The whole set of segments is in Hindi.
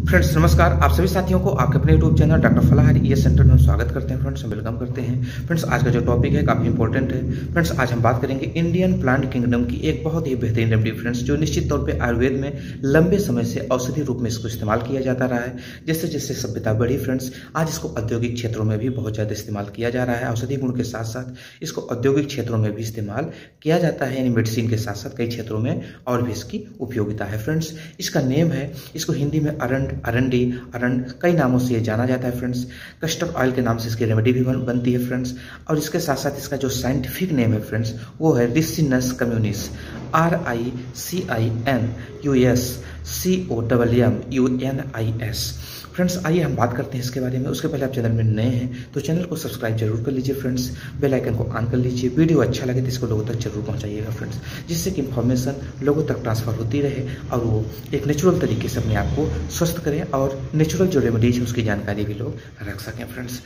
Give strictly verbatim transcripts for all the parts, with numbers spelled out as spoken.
फ्रेंड्स नमस्कार, आप सभी साथियों को आपके अपने YouTube channel doctor Falahari ES centre में हम स्वागत करते हैं। फ्रेंड्स वेलकम करते हैं। फ्रेंड्स आज का जो टॉपिक है काफ़ी इंपॉर्टेंट है। फ्रेंड्स आज हम बात करेंगे इंडियन प्लांट किंगडम की एक बहुत ही बेहतरीन रेमेडी फ्रेंड्स, जो निश्चित तौर पे आयुर्वेद में लंबे समय से औषधि रूप में इसको इस्तेमाल किया जाता रहा है। जैसे जैसे सभ्यता बढ़ी फ्रेंड्स, आज इसको औद्योगिक क्षेत्रों में भी बहुत ज़्यादा इस्तेमाल किया जा रहा है। औषधि गुण के साथ साथ इसको औद्योगिक क्षेत्रों में भी इस्तेमाल किया जाता है, यानी मेडिसिन के साथ साथ कई क्षेत्रों में और भी इसकी उपयोगिता है। फ्रेंड्स इसका नेम है, इसको हिंदी में अरंड, अरंडी, अरंड कई नामों से ये जाना जाता है। फ्रेंड्स कस्टर्ड ऑयल के नाम से इसकी रेमेडी भी बन, बनती है फ्रेंड्स। और इसके साथ साथ इसका जो साइंटिफिक नेम है फ्रेंड्स वो है ricinus communis, R I C I N U S C O double M U N I S. Friends आइए हम बात करते हैं इसके बारे में। उसके पहले आप चैनल में नए हैं तो चैनल को सब्सक्राइब जरूर कर लीजिए फ्रेंड्स, बेल आइकन को ऑन कर लीजिए। वीडियो अच्छा लगे तो इसको लोगों तक जरूर पहुंचाइएगा फ्रेंड्स, जिससे कि इंफॉर्मेशन लोगों तक ट्रांसफर होती रहे और वो एक नेचुरल तरीके से अपने आप को स्वस्थ करें और नेचुरल जो रेमेडीज है उसकी जानकारी भी लोग रख सकें फ्रेंड्स।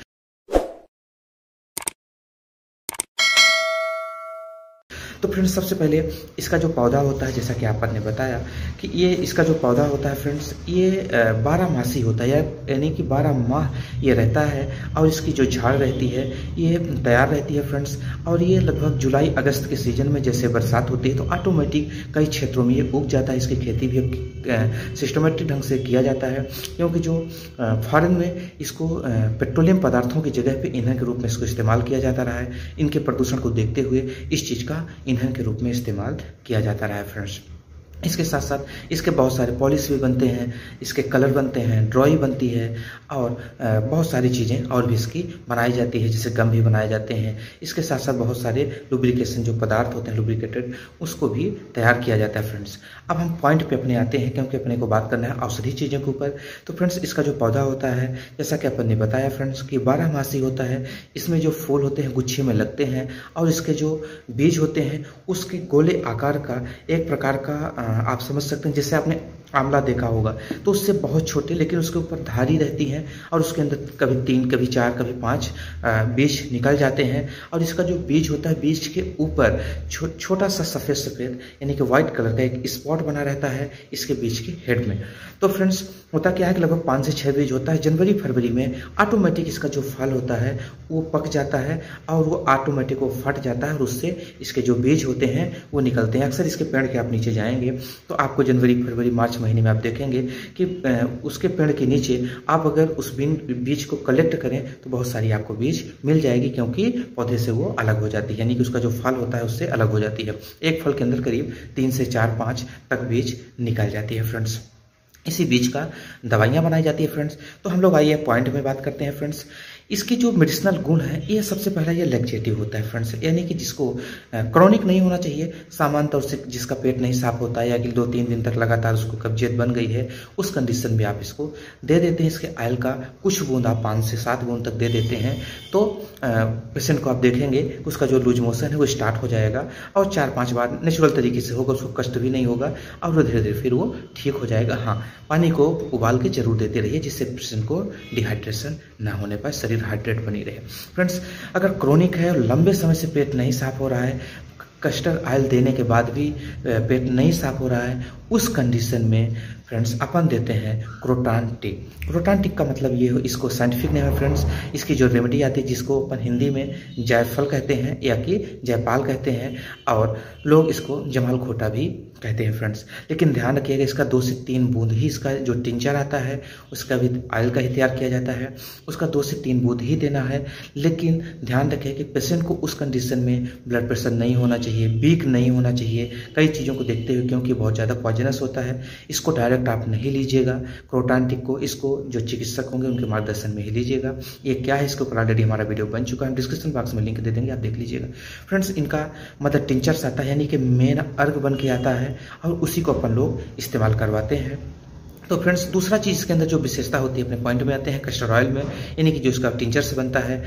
तो फ्रेंड्स सबसे पहले इसका जो पौधा होता है, जैसा कि आपने ने बताया कि ये इसका जो पौधा होता है फ्रेंड्स ये बारह मासी होता है, यानी कि बारह माह ये रहता है। और इसकी जो झाड़ रहती है ये तैयार रहती है फ्रेंड्स। और ये लगभग जुलाई अगस्त के सीजन में जैसे बरसात होती है तो ऑटोमेटिक कई क्षेत्रों में ये उग जाता है। इसकी खेती भी सिस्टमेटिक ढंग से किया जाता है, क्योंकि जो फॉरेन में इसको पेट्रोलियम पदार्थों की जगह पे ईंधन के रूप में इसको इस्तेमाल किया जाता रहा है। इनके प्रदूषण को देखते हुए इस चीज़ का ईंधन के रूप में इस्तेमाल किया जाता रहा है फ्रेंड्स। इसके साथ साथ इसके बहुत सारे पॉलिश भी बनते हैं, इसके कलर बनते हैं, ड्रॉई बनती है और बहुत सारी चीज़ें और भी इसकी बनाई जाती है, जैसे गम भी बनाए जाते हैं। इसके साथ साथ बहुत सारे लुब्रिकेशन जो पदार्थ होते हैं लुब्रिकेटेड, उसको भी तैयार किया जाता है फ्रेंड्स। अब हम पॉइंट पे अपने आते हैं, क्योंकि अपने को बात करना है औषधि चीज़ों के ऊपर। तो फ्रेंड्स इसका जो पौधा होता है, जैसा कि अपन ने बताया फ्रेंड्स कि बारह मासी होता है। इसमें जो फूल होते हैं गुच्छे में लगते हैं और इसके जो बीज होते हैं उसके गोले आकार का एक प्रकार का आप समझ सकते हैं, जैसे आपने आंवला देखा होगा तो उससे बहुत छोटे, लेकिन उसके ऊपर धारी रहती है और उसके अंदर कभी तीन कभी चार कभी पांच बीज निकल जाते हैं। और इसका जो बीज होता है, बीज के ऊपर छो, छोटा सा सफ़ेद सफ़ेद यानी कि व्हाइट कलर का एक स्पॉट बना रहता है इसके बीज के हेड में। तो फ्रेंड्स होता क्या है कि लगभग पाँच से छः बीज होता है। जनवरी फरवरी में ऑटोमेटिक इसका जो फल होता है वो पक जाता है और वो ऑटोमेटिक वो फट जाता है और उससे इसके जो बीज होते हैं वो निकलते हैं। अक्सर इसके पेड़ के आप नीचे जाएंगे तो आपको जनवरी फरवरी मार्च महीने में आप देखेंगे कि उसके पेड़ के नीचे आप अगर उस बीज को कलेक्ट करें तो बहुत सारी आपको बीज मिल जाएगी, क्योंकि पौधे से वो अलग हो जाती है, यानी कि उसका जो फल होता है उससे अलग हो जाती है। एक फल के अंदर करीब तीन से चार पाँच तक बीज निकल जाती है फ्रेंड्स। इसी बीज का दवाइयाँ बनाई जाती है फ्रेंड्स। तो हम लोग आइए पॉइंट में बात करते हैं फ्रेंड्स। इसकी जो मेडिसिनल गुण है ये सबसे पहला ये लैक्सेटिव होता है फ्रेंड्स, यानी कि जिसको क्रॉनिक नहीं होना चाहिए, सामान्य तौर से जिसका पेट नहीं साफ होता है या कि दो तीन दिन तक लगातार उसको कब्जियत बन गई है, उस कंडीशन में आप इसको दे देते हैं। इसके ऑयल का कुछ बूंद आप पाँच से सात बूंद तक दे देते हैं तो पेशेंट को आप देखेंगे उसका जो लूज मोशन है वो स्टार्ट हो जाएगा और चार पाँच बार नेचुरल तरीके से होगा, उसको कष्ट भी नहीं होगा और वो धीरे धीरे फिर वो ठीक हो जाएगा। हाँ, पानी को उबाल के जरूर देते रहिए, जिससे पेशेंट को डिहाइड्रेशन ना होने पर शरीर हाइड्रेट बनी रहे फ्रेंड्स। अगर क्रोनिक है और लंबे समय से पेट नहीं साफ हो रहा है, कस्टर्ड ऑयल देने के बाद भी पेट नहीं साफ हो रहा है, उस कंडीशन में फ्रेंड्स अपन देते हैं क्रोटान टिक। क्रोटान टिक का मतलब ये हो, इसको साइंटिफिक नेम है फ्रेंड्स। इसकी जो रेमेडी आती है जिसको अपन हिंदी में जायफल कहते हैं या कि जयपाल कहते हैं और लोग इसको जमाल खोटा भी कहते हैं फ्रेंड्स। लेकिन ध्यान रखिएगा इसका दो से तीन बूंद ही इसका जो टिंचर आता है उसका भी ऑयल का ही तैयार किया जाता है, उसका दो से तीन बूंद ही देना है। लेकिन ध्यान रखिए कि पेशेंट को उस कंडीशन में ब्लड प्रेशर नहीं होना चाहिए, वीक नहीं होना चाहिए, कई चीज़ों को देखते हुए, क्योंकि बहुत ज़्यादा पॉइजनस होता है। इसको डायरेक्ट आप नहीं लीजिएगा क्रोटान टिक को, इसको जो चिकित्सक होंगे उनके मार्गदर्शन में ही लीजिएगा। ये क्या है इसके ऊपर ऑलरेडी हमारा वीडियो बन चुका है, डिस्क्रिप्शन बॉक्स में लिंक दे देंगे, आप देख लीजिएगा फ्रेंड्स। इनका मतलब टिंचर्स आता है, यानी कि मेन अर्ग बन के आता है और उसी को अपन लोग इस्तेमाल करवाते हैं। तो फ्रेंड्स दूसरा चीज़ इसके अंदर जो विशेषता होती है, अपने पॉइंट में आते हैं कस्टर्ड ऑयल में, यानी कि जो इसका टिंचर से बनता है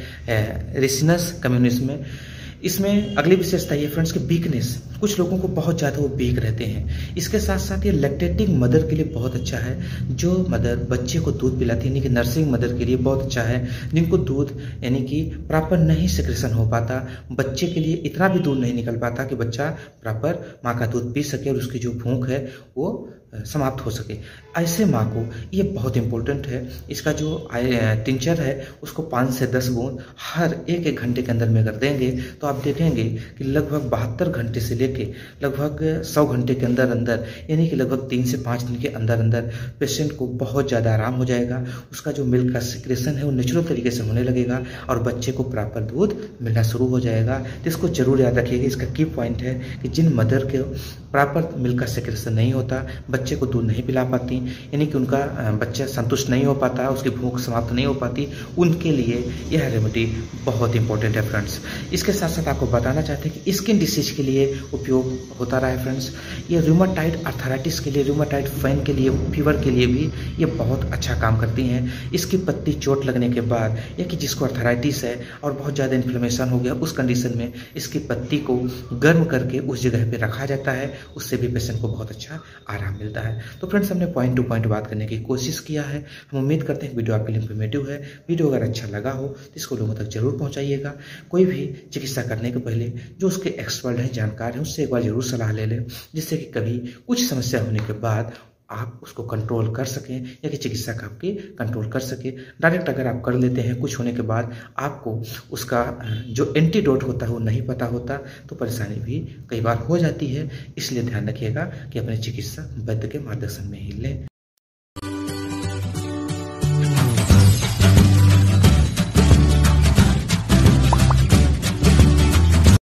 रेसिनस कम्युनिस में। इसमें अगली विशेषता ये फ्रेंड्स की वीकनेस, कुछ लोगों को बहुत ज़्यादा वो वीक रहते हैं। इसके साथ साथ ये लैक्टेटिंग मदर के लिए बहुत अच्छा है, जो मदर बच्चे को दूध पिलाती है, यानी कि नर्सिंग मदर के लिए बहुत अच्छा है, जिनको दूध यानी कि प्रॉपर नहीं सेक्रेशन हो पाता, बच्चे के लिए इतना भी दूध नहीं निकल पाता कि बच्चा प्रॉपर माँ का दूध पी सके और उसकी जो भूख है वो समाप्त हो सके। ऐसे माँ को ये बहुत इंपॉर्टेंट है। इसका जो टिंचर है उसको पाँच से दस बूंद हर एक एक घंटे के अंदर में अगर देंगे तो आप देखेंगे कि लगभग बहत्तर घंटे से लेके लगभग सौ घंटे के अंदर अंदर, यानी कि लगभग तीन से पाँच दिन के अंदर अंदर पेशेंट को बहुत ज़्यादा आराम हो जाएगा। उसका जो मिल्क का सिक्रेशन है वो नेचुरल तरीके से होने लगेगा और बच्चे को प्रॉपर दूध मिलना शुरू हो जाएगा। तो इसको जरूर याद रखिएगा। इसका की पॉइंट है कि जिन मदर के प्रॉपर मिल्क का सिक्रेशन नहीं होता, बच्चे को दूध नहीं पिला पाती, यानी कि उनका बच्चा संतुष्ट नहीं हो पाता, उसकी भूख समाप्त नहीं हो पाती, उनके लिए यह रेमेडी बहुत इंपॉर्टेंट है फ्रेंड्स। इसके साथ साथ आपको बताना चाहते हैं कि स्किन डिसीज के लिए उपयोग होता रहा है फ्रेंड्स। ये रूमेटॉइड आर्थराइटिस के लिए, रूमेटॉइड फेन के लिए, फीवर के लिए भी ये बहुत अच्छा काम करती हैं। इसकी पत्ती चोट लगने के बाद, या कि जिसको आर्थराइटिस है और बहुत ज़्यादा इन्फ्लेमेशन हो गया, उस कंडीशन में इसकी पत्ती को गर्म करके उस जगह पे रखा जाता है, उससे भी पेशेंट को बहुत अच्छा आराम मिलता है। तो फ्रेंड्स, हमने पॉइंट टू पॉइंट बात करने की कोशिश किया है। हम उम्मीद करते हैं वीडियो आपके लिए इंफॉर्मेटिव है। वीडियो अगर अच्छा लगा हो तो इसको लोगों तक जरूर पहुंचाइएगा। कोई भी चिकित्सा करने के पहले जो उसके एक्सपर्ट हैं, जानकार हैं, उससे एक बार जरूर सलाह ले लें, जिससे कि कभी कुछ समस्या होने के बाद आप उसको कंट्रोल कर सकें, या कि चिकित्सक आपकी कंट्रोल कर सके। डायरेक्ट अगर आप कर लेते हैं कुछ होने के बाद, आपको उसका जो एंटीडोट होता है वो नहीं पता होता, तो परेशानी भी कई बार हो जाती है। इसलिए ध्यान रखिएगा कि अपने चिकित्सा वैद्य के मार्गदर्शन में ही लें।